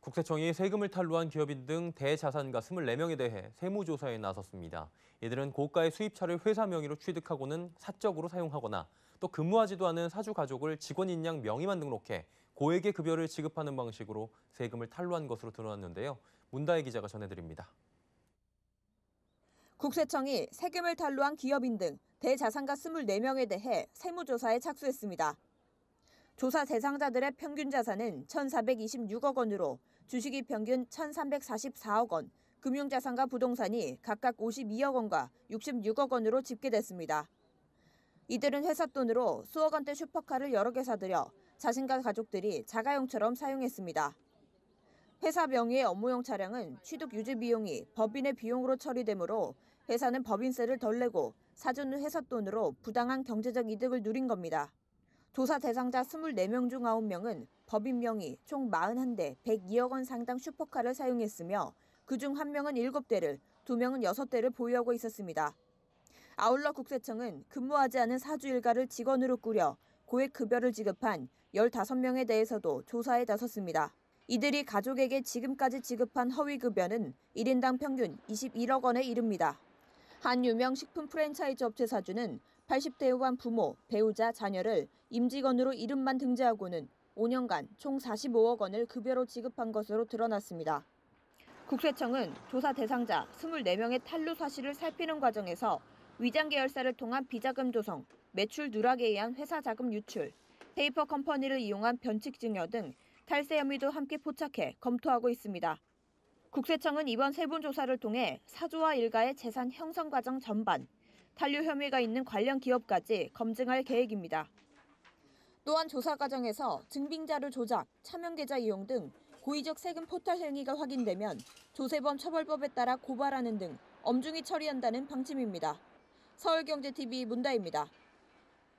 국세청이 세금을 탈루한 기업인 등 대자산가 24명에 대해 세무조사에 나섰습니다. 이들은 고가의 수입차를 회사 명의로 취득하고는 사적으로 사용하거나 또 근무하지도 않은 사주 가족을 직원인 양 명의만 등록해 고액의 급여를 지급하는 방식으로 세금을 탈루한 것으로 드러났는데요. 문다혜 기자가 전해드립니다. 국세청이 세금을 탈루한 기업인 등 대자산가 24명에 대해 세무조사에 착수했습니다. 조사 대상자들의 평균 자산은 1,426억 원으로 주식이 평균 1,344억 원, 금융자산과 부동산이 각각 52억 원과 66억 원으로 집계됐습니다. 이들은 회사 돈으로 수억 원대 슈퍼카를 여러 개 사들여 자신과 가족들이 자가용처럼 사용했습니다. 회사 명의의 업무용 차량은 취득 유지 비용이 법인의 비용으로 처리되므로 회사는 법인세를 덜 내고 사주는 회사 돈으로 부당한 경제적 이득을 누린 겁니다. 조사 대상자 24명 중 9명은 법인 명의 총 41대 102억 원 상당 슈퍼카를 사용했으며 그중 1명은 7대를, 2명은 6대를 보유하고 있었습니다. 아울러 국세청은 근무하지 않은 사주 일가를 직원으로 꾸려 고액 급여를 지급한 15명에 대해서도 조사에 나섰습니다. 이들이 가족에게 지금까지 지급한 허위 급여는 1인당 평균 21억 원에 이릅니다. 한 유명 식품 프랜차이즈 업체 사주는 80대 후반 부모, 배우자, 자녀를 임직원으로 이름만 등재하고는 5년간 총 45억 원을 급여로 지급한 것으로 드러났습니다. 국세청은 조사 대상자 24명의 탈루 사실을 살피는 과정에서 위장 계열사를 통한 비자금 조성, 매출 누락에 의한 회사 자금 유출, 페이퍼 컴퍼니를 이용한 변칙 증여 등 탈세 혐의도 함께 포착해 검토하고 있습니다. 국세청은 이번 세분 조사를 통해 사주와 일가의 재산 형성 과정 전반, 탈루 혐의가 있는 관련 기업까지 검증할 계획입니다. 또한 조사 과정에서 증빙자료 조작, 차명계좌 이용 등 고의적 세금 포탈 행위가 확인되면 조세범 처벌법에 따라 고발하는 등 엄중히 처리한다는 방침입니다. 서울경제TV 문다혜입니다.